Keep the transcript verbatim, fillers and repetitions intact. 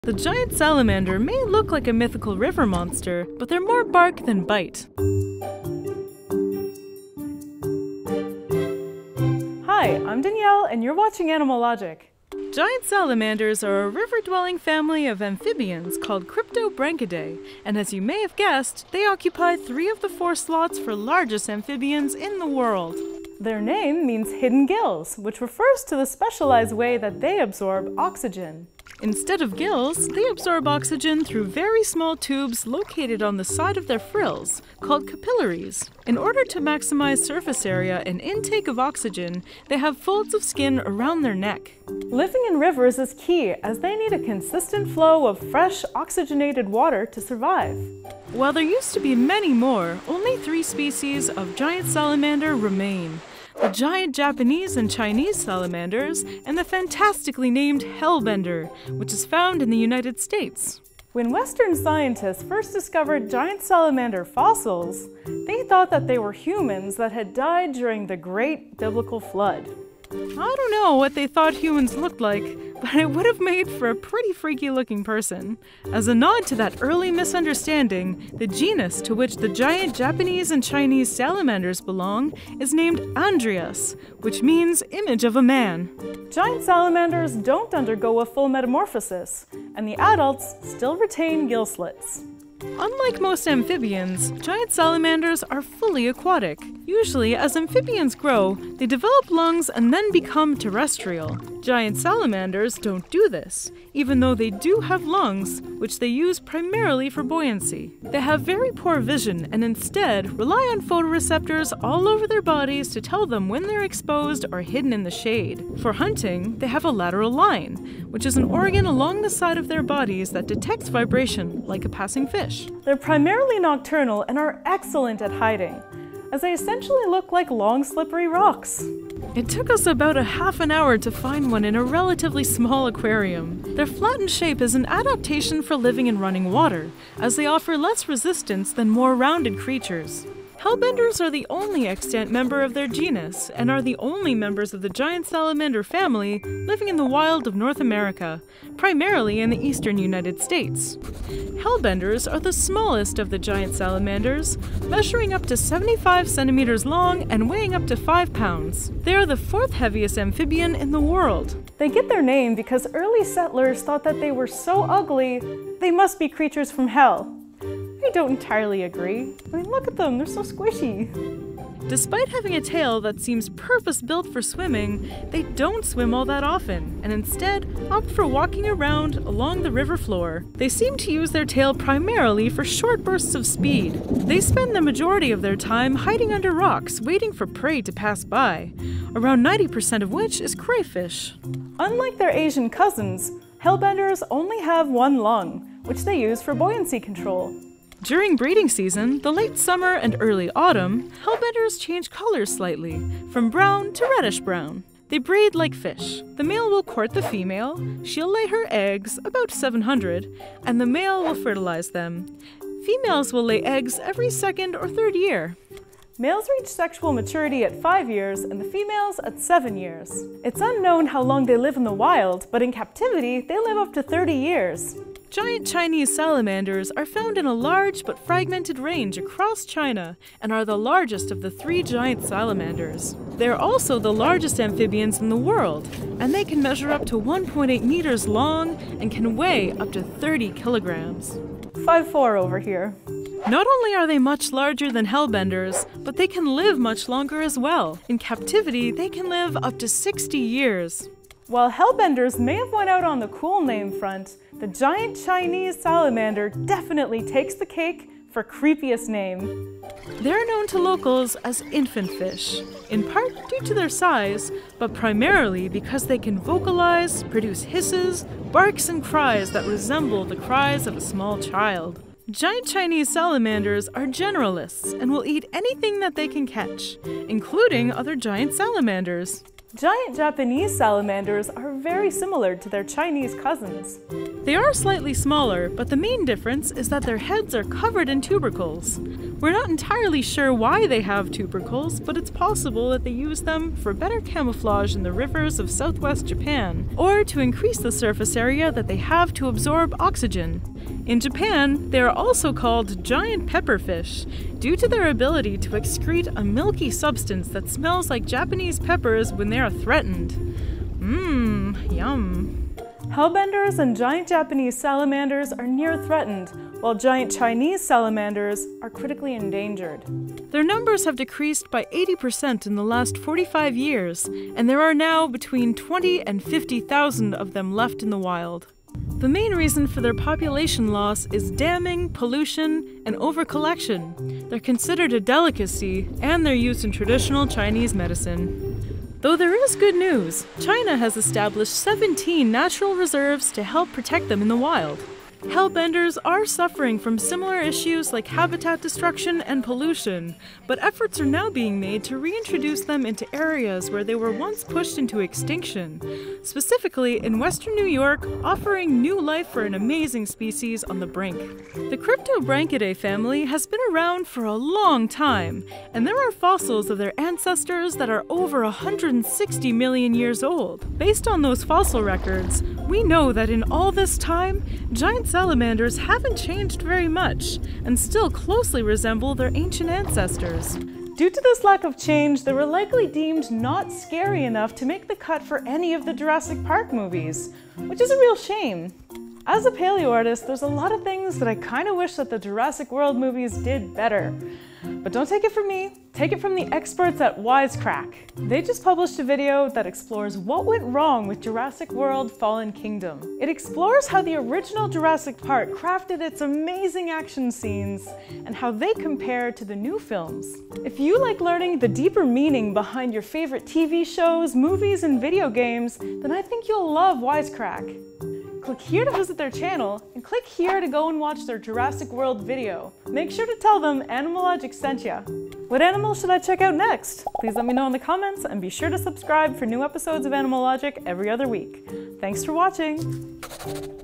The giant salamander may look like a mythical river monster, but they're more bark than bite. Hi, I'm Danielle, and you're watching Animalogic. Giant salamanders are a river-dwelling family of amphibians called Cryptobranchidae, and as you may have guessed, they occupy three of the four slots for largest amphibians in the world. Their name means hidden gills, which refers to the specialized way that they absorb oxygen. Instead of gills, they absorb oxygen through very small tubes located on the side of their frills, called capillaries. In order to maximize surface area and intake of oxygen, they have folds of skin around their neck. Living in rivers is key, as they need a consistent flow of fresh, oxygenated water to survive. While there used to be many more, only three species of giant salamander remain: the giant Japanese and Chinese salamanders, and the fantastically named hellbender, which is found in the United States. When Western scientists first discovered giant salamander fossils, they thought that they were humans that had died during the Great Biblical Flood. I don't know what they thought humans looked like, but it would have made for a pretty freaky looking person. As a nod to that early misunderstanding, the genus to which the giant Japanese and Chinese salamanders belong is named Andreas, which means image of a man. Giant salamanders don't undergo a full metamorphosis, and the adults still retain gill slits. Unlike most amphibians, giant salamanders are fully aquatic. Usually, as amphibians grow, they develop lungs and then become terrestrial. Giant salamanders don't do this, even though they do have lungs, which they use primarily for buoyancy. They have very poor vision and instead rely on photoreceptors all over their bodies to tell them when they're exposed or hidden in the shade. For hunting, they have a lateral line, which is an organ along the side of their bodies that detects vibration, like a passing fish. They're primarily nocturnal and are excellent at hiding, as they essentially look like long, slippery rocks. It took us about a half an hour to find one in a relatively small aquarium. Their flattened shape is an adaptation for living in running water, as they offer less resistance than more rounded creatures. Hellbenders are the only extant member of their genus, and are the only members of the giant salamander family living in the wild of North America, primarily in the eastern United States. Hellbenders are the smallest of the giant salamanders, measuring up to seventy-five centimeters long and weighing up to five pounds. They are the fourth heaviest amphibian in the world. They get their name because early settlers thought that they were so ugly, they must be creatures from hell. I don't entirely agree. I mean, look at them, they're so squishy. Despite having a tail that seems purpose-built for swimming, they don't swim all that often, and instead opt for walking around along the river floor. They seem to use their tail primarily for short bursts of speed. They spend the majority of their time hiding under rocks, waiting for prey to pass by, around ninety percent of which is crayfish. Unlike their Asian cousins, hellbenders only have one lung, which they use for buoyancy control. During breeding season, the late summer and early autumn, hellbenders change colors slightly, from brown to reddish brown. They breed like fish. The male will court the female, she'll lay her eggs, about seven hundred, and the male will fertilize them. Females will lay eggs every second or third year. Males reach sexual maturity at five years and the females at seven years. It's unknown how long they live in the wild, but in captivity, they live up to thirty years. Giant Chinese salamanders are found in a large but fragmented range across China and are the largest of the three giant salamanders. They are also the largest amphibians in the world, and they can measure up to one point eight meters long and can weigh up to thirty kilograms. five foot four over here. Not only are they much larger than hellbenders, but they can live much longer as well. In captivity, they can live up to sixty years. While hellbenders may have won out on the cool name front, the giant Chinese salamander definitely takes the cake for creepiest name. They're known to locals as infant fish, in part due to their size, but primarily because they can vocalize, produce hisses, barks, and cries that resemble the cries of a small child. Giant Chinese salamanders are generalists and will eat anything that they can catch, including other giant salamanders. Giant Japanese salamanders are very similar to their Chinese cousins. They are slightly smaller, but the main difference is that their heads are covered in tubercles. We're not entirely sure why they have tubercles, but it's possible that they use them for better camouflage in the rivers of southwest Japan, or to increase the surface area that they have to absorb oxygen. In Japan, they are also called giant pepperfish, due to their ability to excrete a milky substance that smells like Japanese peppers when they are threatened. Mmm, yum. Hellbenders and giant Japanese salamanders are near threatened, while giant Chinese salamanders are critically endangered. Their numbers have decreased by eighty percent in the last forty-five years, and there are now between twenty and fifty thousand of them left in the wild. The main reason for their population loss is damming, pollution, and overcollection. They're considered a delicacy, and they're used in traditional Chinese medicine. Though there is good news, China has established seventeen natural reserves to help protect them in the wild. Hellbenders are suffering from similar issues like habitat destruction and pollution, but efforts are now being made to reintroduce them into areas where they were once pushed into extinction, specifically in western New York, offering new life for an amazing species on the brink. The Cryptobranchidae family has been around for a long time, and there are fossils of their ancestors that are over one hundred sixty million years old. Based on those fossil records, we know that in all this time, giant salamanders haven't changed very much and still closely resemble their ancient ancestors. Due to this lack of change, they were likely deemed not scary enough to make the cut for any of the Jurassic Park movies, which is a real shame. As a paleo artist, there's a lot of things that I kind of wish that the Jurassic World movies did better. But don't take it from me, take it from the experts at Wisecrack. They just published a video that explores what went wrong with Jurassic World Fallen Kingdom. It explores how the original Jurassic Park crafted its amazing action scenes and how they compare to the new films. If you like learning the deeper meaning behind your favorite T V shows, movies, and video games, then I think you'll love Wisecrack. Click here to visit their channel, and click here to go and watch their Jurassic World video. Make sure to tell them Animalogic sent ya. What animal should I check out next? Please let me know in the comments, and be sure to subscribe for new episodes of Animalogic every other week. Thanks for watching!